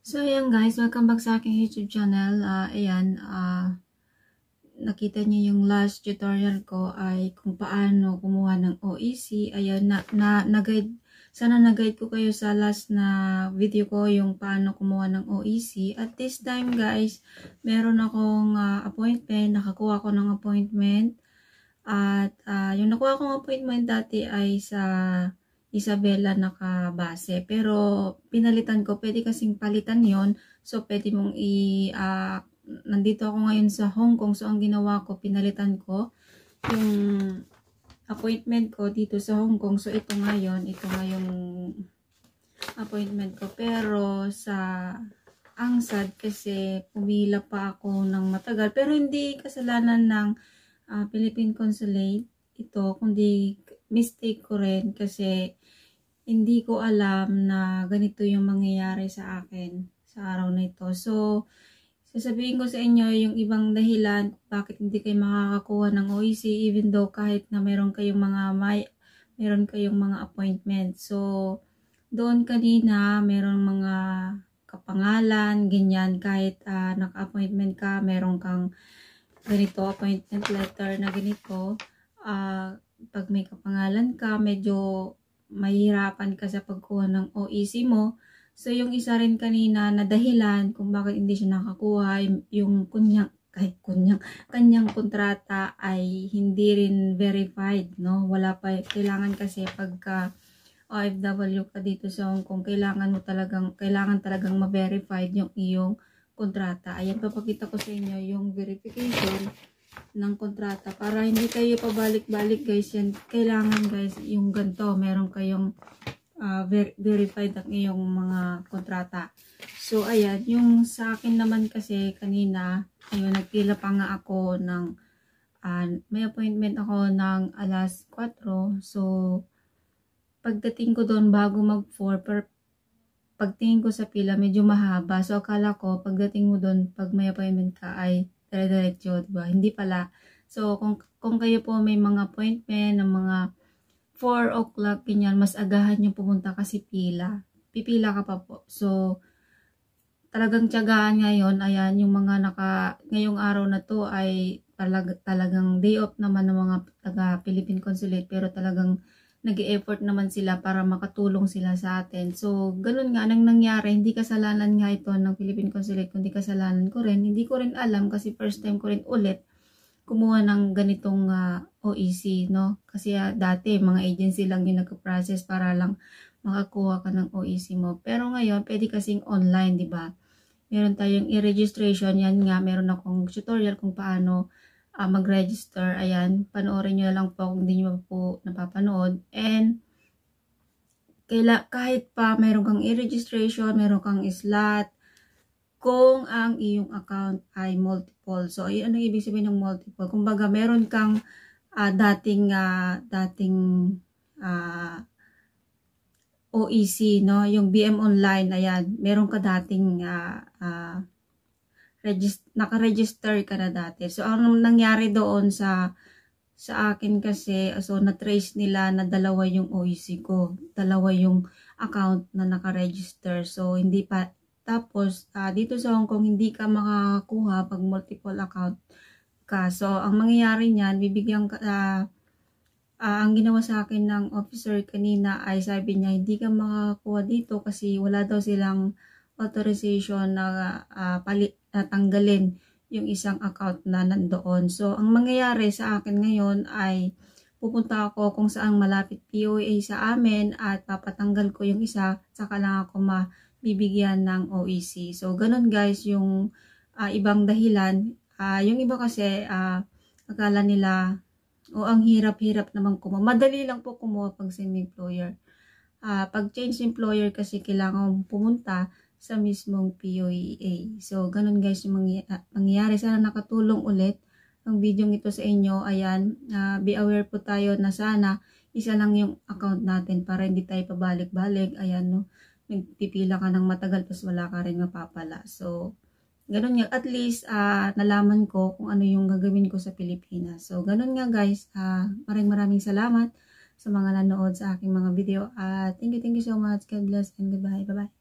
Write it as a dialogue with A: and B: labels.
A: So, ayan guys, welcome back sa aking YouTube channel. Nakita niyo yung last tutorial ko ay kung paano kumuha ng OEC. Ayan, na-guide, sana na-guide ko kayo sa last na video ko yung paano kumuha ng OEC. At this time guys, meron akong appointment, nakakuha ko ng appointment. At yung nakuha kong appointment dati ay sa Isabela nakabase. Pero pinalitan ko, pwede kasing palitan yon. So pwede mong nandito ako ngayon sa Hong Kong. So ang ginawa ko, pinalitan ko yung appointment ko dito sa Hong Kong. So ito nga yung appointment ko. Pero ang sad kasi pumila pa ako ng matagal. Pero hindi kasalanan ng Philippine Consulate ito, kundi mistake ko rin kasi hindi ko alam na ganito yung mangyayari sa akin sa araw na ito. So, sasabihin ko sa inyo yung ibang dahilan bakit hindi kayo makakakuha ng OEC even though kahit na meron kayong mga appointment. So, doon kanina meron mga kapangalan, ganyan, kahit naka-appointment ka, meron kang ganito, appointment letter na ganito. Pag may kapangalan ka, medyo mahirapan ka sa pagkuha ng OEC mo. So, yung isa rin kanina na dahilan kung bakit hindi siya nakakuha, yung kanyang kontrata ay hindi rin verified, no? Wala pa, kailangan kasi pagka OFW ka dito sa Hong Kong, kailangan talagang ma-verified yung iyong kontrata. Ayan, papakita ko sa inyo yung verification ng kontrata para hindi kayo pabalik-balik guys. Yan, kailangan guys yung ganito, meron kayong verified ang iyong mga kontrata. So ayan, yung sa akin naman kasi kanina, ayun, nagpila pa nga ako ng may appointment ako ng alas 4. So pagdating ko doon bago mag 4, pagtingin ko sa pila medyo mahaba. So akala ko pagdating mo doon pag may appointment ka ay dire-diretso, diba? Hindi pala. So kung kayo po may mga appointment ng mga 4 o'clock, ganyan, mas agahan yung pumunta kasi pipila ka pa po. So talagang tiyagaan ngayon. Ayan, yung mga ngayong araw na to ay talagang day off naman ng mga taga Philippine Consulate, pero talagang nag-e-effort naman sila para makatulong sila sa atin. So, ganun nga nang nangyari. Hindi kasalanan nga ito ng Philippine Consulate, kundi kasalanan ko rin. Hindi ko rin alam kasi first time ko rin ulit kumuha ng ganitong OEC, no? Kasi dati, mga agency lang yung nagka-process para lang makakuha ka ng OEC mo. Pero ngayon, pwede kasing online, di ba? Meron tayong e-registration. Yan nga, meron akong tutorial kung paano mag-register. Ayan, panoorin nyo lang po kung hindi nyo po napapanood. And kahit pa meron kang e-registration, meron kang slot, kung ang iyong account ay multiple. So, ano ibig sabihin ng multiple? Kumbaga, meron kang dating OEC, no? Yung BM Online, ayan, meron ka dating naka-register ka na dati. So, ang nangyari doon sa akin kasi, so, na-trace nila na dalawa yung OEC ko. Dalawa yung account na naka-register. So, hindi pa, tapos, dito sa Hong Kong, hindi ka makakakuha pag multiple account ka. So, ang mangyayari niyan, bibigyan ka, ang ginawa sa akin ng officer kanina ay sabi niya, hindi ka makakakuha dito kasi wala daw silang authorization na tanggalin yung isang account na nandoon. So, ang mangyayari sa akin ngayon ay pupunta ako kung saan malapit POA sa amin at papatanggal ko yung isa, saka lang ako mabibigyan ng OEC. So, ganun guys yung ibang dahilan. Yung iba kasi akala nila, ang hirap-hirap naman kumuha. Madali lang po kumuha pag semi-employer. Pag change employer kasi kailangan pumunta sa mismong POEA. So, ganun guys yung mangyayari. Sana nakatulong ulit ang video ito sa inyo. Ayan, be aware po tayo na sana isa lang yung account natin para hindi tayo pabalik-balik. Ayan, no? Nagpipila ka ng matagal tapos wala ka rin mapapala. So, ganun nga. At least, nalaman ko kung ano yung gagawin ko sa Pilipinas. So, ganun nga guys. Maraming salamat sa mga nanood sa aking mga video. Thank you so much. God bless and goodbye. Bye-bye.